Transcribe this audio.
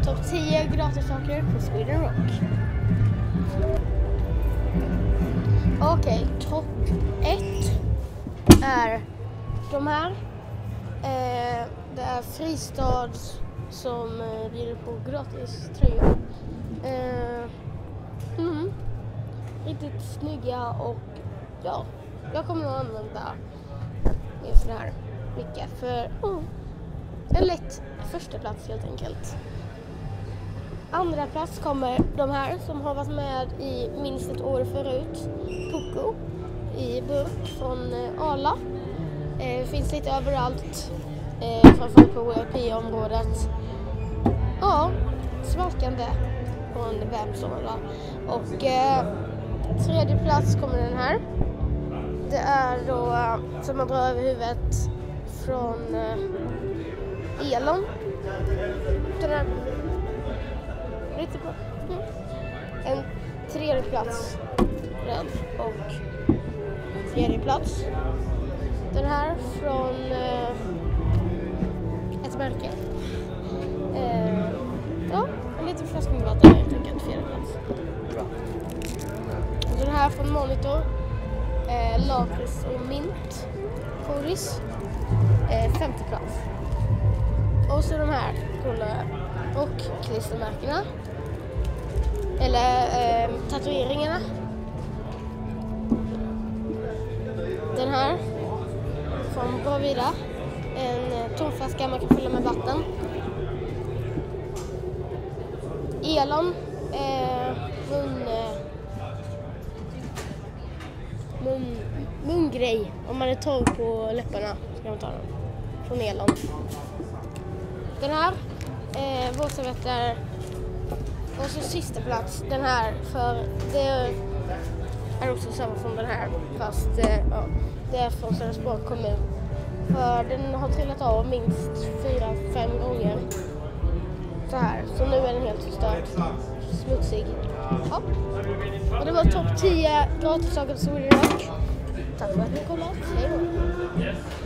topp 10 gratissaker på Sweden Rock. Okej, topp 1 är de här. Det är Fristad som bjuder på gratis tröjor. Riktigt snygga och ja, jag kommer nog använda just det här mycket för en lätt första plats helt enkelt. Andra plats kommer de här som har varit med i minst ett år förut. Poco i burk från Arla. Finns lite överallt, framförallt på WP-området. Ja, smakande på en vämsåla. Och tredje plats kommer den här. Det är då som man drar över huvudet från Elon. Den är lite bra. En tredje plats röd och tredje plats. Den här från ett märke. Ja, en liten flaska med vatten helt enkelt, fjärde plats. Bra. Och den här från Monitor. Lakris och mint. Koris. Femte plats. Och så de här coola och klistermärkena. Eller tatueringarna. Den här från Bravida. En tomflaska man kan fylla med vatten. Elon. Mungrej. Om man är torr på läpparna så kan man ta den. Från Elon. Den här. Våtservetter. Och så sista plats. Den här. För det är också samma från den här. Fast det är från Sölvesborgs kommun. För den har trillat av minst 4-5 gånger. Så här. Så nu är den helt förstörd. Smutsig. Ja. Och det var topp 10 gratissaker på Sweden Rock. Tack för att ni kollade. Hej då.